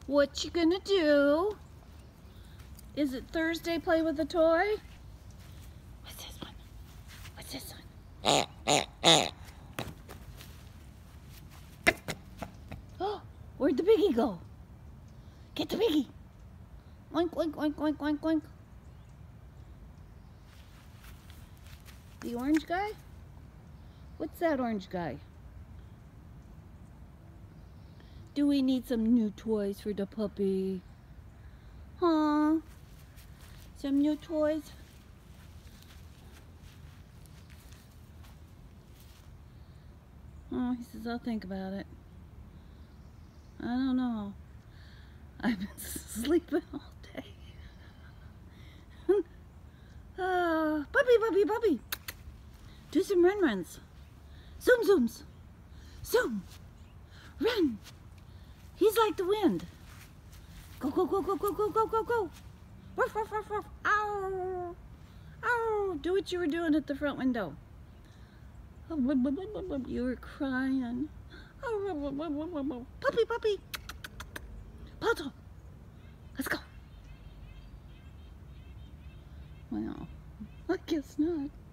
What you gonna do? Is it Thursday play with a toy? What's this one? What's this one? Oh, where'd the biggie go? Get the biggie. Oink, oink, oink, oink, oink, oink. The orange guy? What's that orange guy? Do we need some new toys for the puppy? Huh? Some new toys? Oh, he says, I'll think about it. I don't know. I've been sleeping all day. Puppy. Do some runs. Zooms. Zoom. Run. He's like the wind. Go. Ruff. Ow. Ow. Do what you were doing at the front window. You were crying. Puppy. Balto. Let's go. Well, I guess not.